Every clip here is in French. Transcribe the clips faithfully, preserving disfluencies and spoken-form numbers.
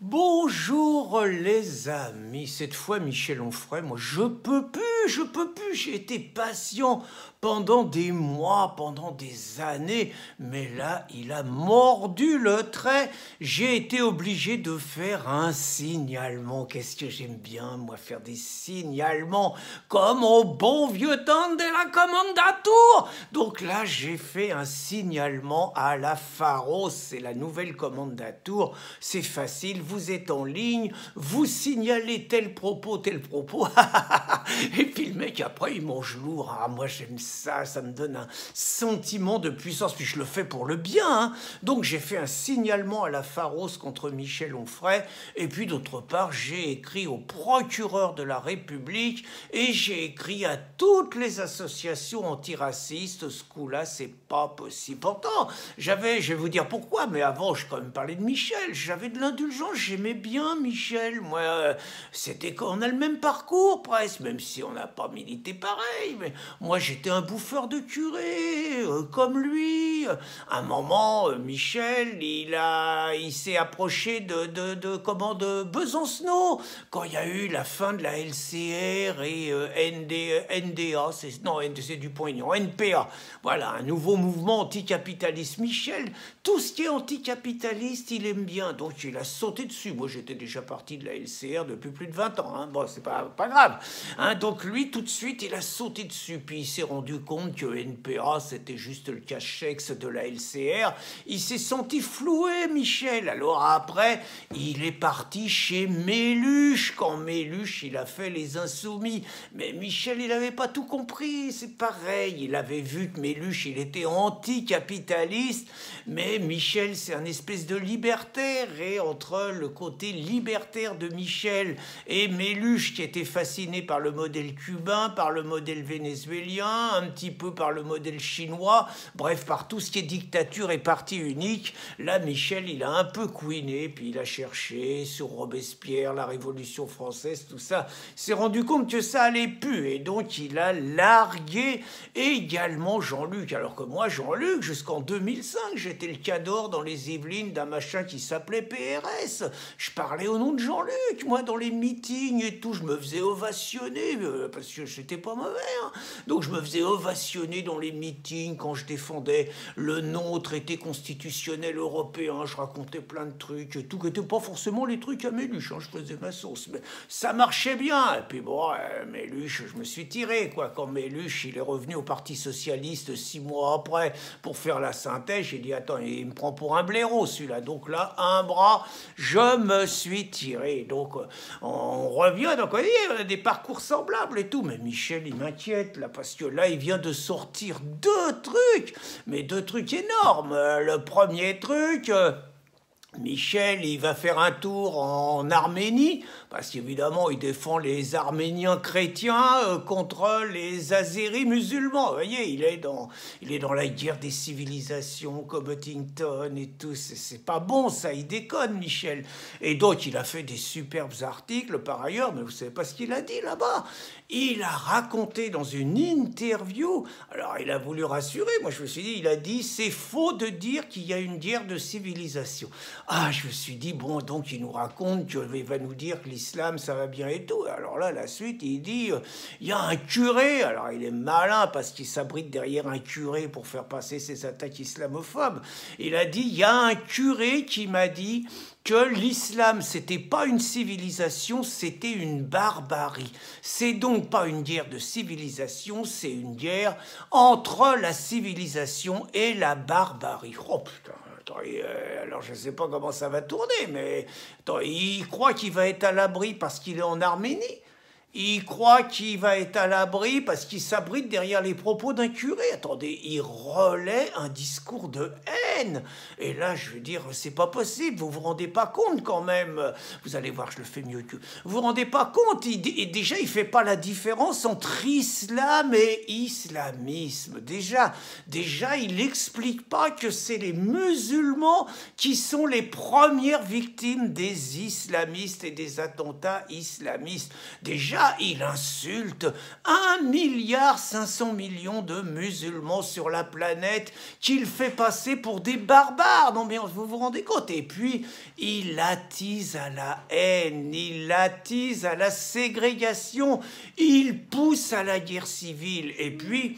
Bonjour les amis, cette fois Michel Onfray, moi je peux plus, je peux plus, j'ai été patient pendant des mois, pendant des années, mais là il a mordu le trait, j'ai été obligé de faire un signalement. Qu'est-ce que j'aime bien moi faire des signalements, comme au bon vieux temps de la commandature. Donc là j'ai fait un signalement à la Pharos, c'est la nouvelle commandature, c'est facile, vous êtes en ligne, vous signalez tel propos, tel propos, et puis le mec après il mange lourd. Ah, moi j'aime ça, ça me donne un sentiment de puissance, puis je le fais pour le bien, hein. Donc j'ai fait un signalement à la Pharos contre Michel Onfray, et puis d'autre part j'ai écrit au procureur de la République, et j'ai écrit à toutes les associations antiracistes. Ce coup-là c'est pas possible. Pourtant j'avais, je vais vous dire pourquoi, mais avant je quand même parlais de Michel, j'avais de l'indulgence, j'aimais bien Michel, moi, euh, c'était qu'on a le même parcours presque, même si on n'a pas milité pareil, mais moi j'étais un bouffeur de curé, euh, comme lui. À un moment, euh, Michel, il a, il s'est approché de, de, de, comment, de Besancenot, quand il y a eu la fin de la L C R et euh, N D, N D A, c'est, non, c'est Dupont-Aignan, N P A, voilà, un nouveau mouvement anticapitaliste. Michel, tout ce qui est anticapitaliste, il aime bien, donc il a sauté dessus. Moi, j'étais déjà parti de la L C R depuis plus de vingt ans. Hein. Bon, c'est pas, pas grave. Hein. Donc, lui, tout de suite, il a sauté dessus. Puis, il s'est rendu compte que N P A, c'était juste le cachex de la L C R. Il s'est senti floué, Michel. Alors, après, il est parti chez Méluche. Quand Méluche, il a fait les Insoumis. Mais Michel, il n'avait pas tout compris. C'est pareil. Il avait vu que Méluche, il était anticapitaliste. Mais Michel, c'est un espèce de libertaire. Et entre le côté libertaire de Michel et Méluche, qui était fasciné par le modèle cubain, par le modèle vénézuélien, un petit peu par le modèle chinois, bref, par tout ce qui est dictature et parti unique, là, Michel, il a un peu couiné, puis il a cherché sur Robespierre, la Révolution française, tout ça, il s'est rendu compte que ça allait plus, et donc il a largué également Jean-Luc, alors que moi, Jean-Luc, jusqu'en deux mille cinq, j'étais le cador dans les Yvelines d'un machin qui s'appelait P R S. Je parlais au nom de Jean-Luc, moi, dans les meetings et tout. Je me faisais ovationner, euh, parce que j'étais pas mauvais. Hein. Donc, je me faisais ovationner dans les meetings quand je défendais le non-traité constitutionnel européen. Je racontais plein de trucs et tout, qui n'étaient pas forcément les trucs à Méluche. Hein. Je faisais ma sauce, mais ça marchait bien. Et puis, bon, euh, Méluche, je me suis tiré, quoi. Quand Méluche, il est revenu au Parti Socialiste six mois après pour faire la synthèse, j'ai dit, attends, il me prend pour un blaireau, celui-là. Donc là, un bras, je me suis tiré. Donc, on revient, donc on dit, on a des parcours semblables et tout. Mais Michel, il m'inquiète, là, parce que là, il vient de sortir deux trucs, mais deux trucs énormes. Le premier truc... Michel, il va faire un tour en Arménie, parce qu'évidemment, il défend les Arméniens chrétiens euh, contre les Azéris musulmans. Vous voyez, il est dans, il est dans la guerre des civilisations, comme Huntington et tout. C'est pas bon, ça, il déconne, Michel. Et donc, il a fait des superbes articles, par ailleurs, mais vous savez pas ce qu'il a dit là-bas. Il a raconté dans une interview, alors il a voulu rassurer, moi je me suis dit, il a dit, c'est faux de dire qu'il y a une guerre de civilisation. Ah, je me suis dit, bon, donc il nous raconte qu'il va nous dire que l'islam, ça va bien et tout. Alors là, la suite, il dit, euh, il y a un curé, alors il est malin parce qu'il s'abrite derrière un curé pour faire passer ses attaques islamophobes. Il a dit, il y a un curé qui m'a dit que l'islam, c'était pas une civilisation, c'était une barbarie. C'est donc pas une guerre de civilisation, c'est une guerre entre la civilisation et la barbarie. Oh putain. Attends, euh, alors je ne sais pas comment ça va tourner, mais attends, il croit qu'il va être à l'abri parce qu'il est en Arménie. Il croit qu'il va être à l'abri parce qu'il s'abrite derrière les propos d'un curé. Attendez, il relaie un discours de haine. Et là, je veux dire, c'est pas possible. Vous vous rendez pas compte quand même. Vous allez voir, je le fais mieux que... Vous vous rendez pas compte. Il, et déjà, il fait pas la différence entre islam et islamisme. Déjà, déjà, il explique pas que c'est les musulmans qui sont les premières victimes des islamistes et des attentats islamistes. Déjà, là, il insulte un milliard cinq cents millions de musulmans sur la planète qu'il fait passer pour des barbares. Non mais vous vous rendez compte? Et puis, il attise à la haine, il attise à la ségrégation, il pousse à la guerre civile. Et puis,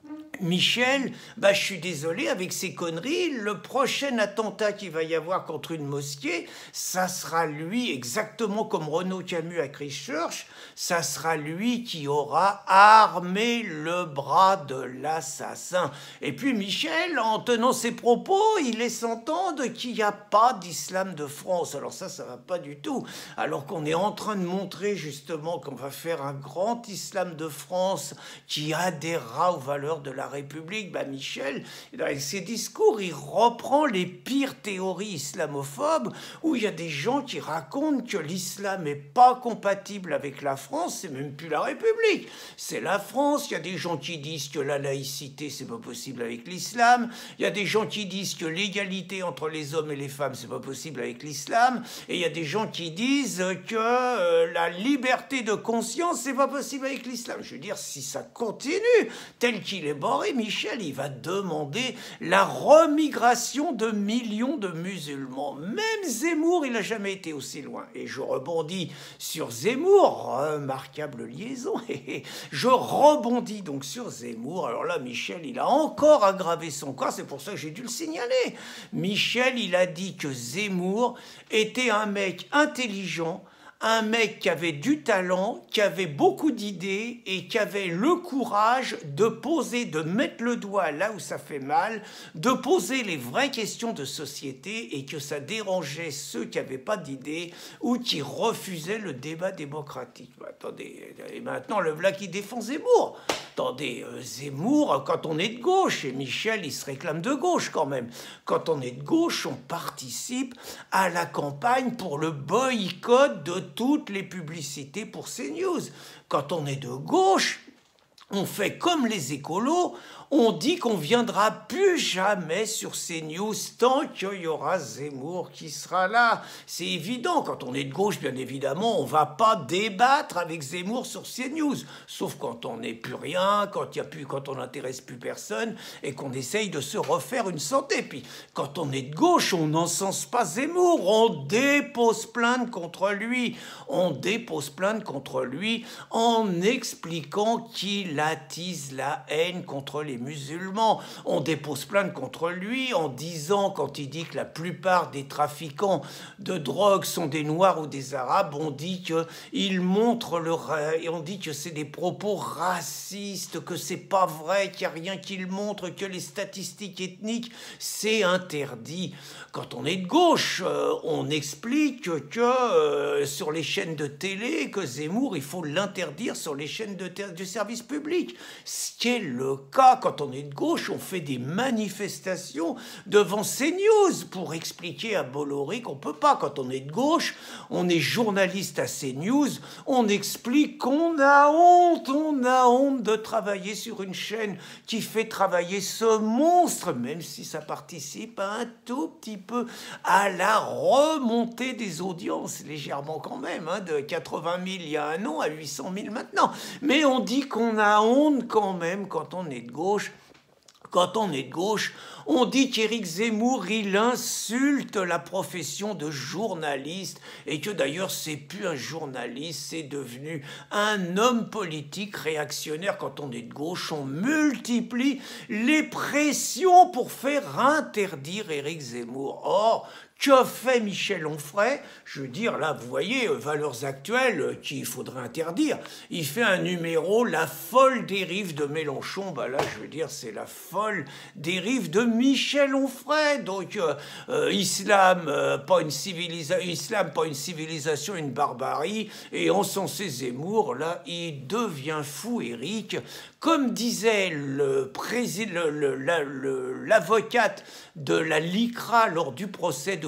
Michel, bah, je suis désolé, avec ces conneries, le prochain attentat qu'il va y avoir contre une mosquée, ça sera lui, exactement comme Renaud Camus à Christchurch, ça sera lui qui aura armé le bras de l'assassin. Et puis Michel, en tenant ses propos, il laisse entendre qu'il n'y a pas d'islam de France. Alors ça, ça va pas du tout. Alors qu'on est en train de montrer justement qu'on va faire un grand islam de France qui adhérera aux valeurs de la République, bah Michel, avec ses discours, il reprend les pires théories islamophobes où il y a des gens qui racontent que l'islam n'est pas compatible avec la France, c'est même plus la République, c'est la France. Il y a des gens qui disent que la laïcité, c'est pas possible avec l'islam. Il y a des gens qui disent que l'égalité entre les hommes et les femmes, c'est pas possible avec l'islam. Et il y a des gens qui disent que euh, la liberté de conscience, c'est pas possible avec l'islam. Je veux dire, si ça continue tel qu'il est boré, Michel, il va demander la remigration de millions de musulmans. Même Zemmour, il n'a jamais été aussi loin. Et je rebondis sur Zemmour, remarquable liaison. Je rebondis donc sur Zemmour. Alors là, Michel, il a encore aggravé son cas, c'est pour ça que j'ai dû le signaler. Michel, il a dit que Zemmour était un mec intelligent, un mec qui avait du talent, qui avait beaucoup d'idées et qui avait le courage de poser, de mettre le doigt là où ça fait mal, de poser les vraies questions de société et que ça dérangeait ceux qui n'avaient pas d'idées ou qui refusaient le débat démocratique. Bah, attendez, et maintenant le voilà qui défend Zemmour. Attendez, euh, Zemmour, quand on est de gauche, et Michel, il se réclame de gauche quand même, quand on est de gauche, on participe à la campagne pour le boycott de toutes les publicités pour CNews. Quand on est de gauche, on fait comme les écolos, on dit qu'on viendra plus jamais sur CNews tant qu'il y aura Zemmour qui sera là. C'est évident, quand on est de gauche, bien évidemment, on ne va pas débattre avec Zemmour sur CNews. Sauf quand on n'est plus rien, quand, y a plus, quand on n'intéresse plus personne et qu'on essaye de se refaire une santé. Puis quand on est de gauche, on n'encense pas Zemmour, on dépose plainte contre lui. On dépose plainte contre lui en expliquant qu'il attise la haine contre les musulmans. On dépose plainte contre lui en disant, quand il dit que la plupart des trafiquants de drogue sont des Noirs ou des Arabes, on dit qu'il montre le... et on dit que c'est des propos racistes, que c'est pas vrai, qu'il n'y a rien qui le montre, que les statistiques ethniques, c'est interdit. Quand on est de gauche, euh, on explique que euh, sur les chaînes de télé, que Zemmour, il faut l'interdire sur les chaînes de du service public. Ce qui est le cas, quand on est de gauche, on fait des manifestations devant CNews pour expliquer à Bolloré qu'on peut pas. Quand on est de gauche, on est journaliste à CNews, on explique qu'on a honte, on a honte de travailler sur une chaîne qui fait travailler ce monstre, même si ça participe un tout petit peu à la remontée des audiences, légèrement quand même, hein, de quatre-vingt mille il y a un an à huit cent mille maintenant. Mais on dit qu'on a honte quand même quand on est de gauche. Quand on est de gauche, on dit qu'Éric Zemmour, il insulte la profession de journaliste et que d'ailleurs, c'est plus un journaliste, c'est devenu un homme politique réactionnaire. Quand on est de gauche, on multiplie les pressions pour faire interdire Éric Zemmour. Or, que fait Michel Onfray? Je veux dire, là, vous voyez, euh, valeurs actuelles euh, qu'il faudrait interdire. Il fait un numéro, la folle dérive de Mélenchon. Bah là, je veux dire, c'est la folle dérive de Michel Onfray. Donc, euh, euh, islam, euh, pas une civilisation, islam, pas une civilisation, une barbarie. Et encensé Zemmour, là, il devient fou, Éric. Comme disait le président, l'avocate de la LICRA lors du procès de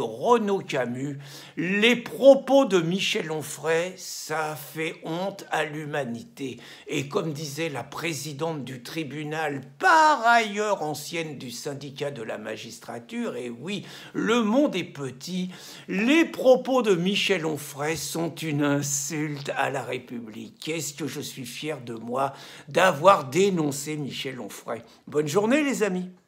Renaud Camus. Les propos de Michel Onfray, ça fait honte à l'humanité. Et comme disait la présidente du tribunal, par ailleurs ancienne du syndicat de la magistrature, et oui, le monde est petit, les propos de Michel Onfray sont une insulte à la République. Qu'est-ce que je suis fier de moi d'avoir dénoncé Michel Onfray. Bonne journée les amis.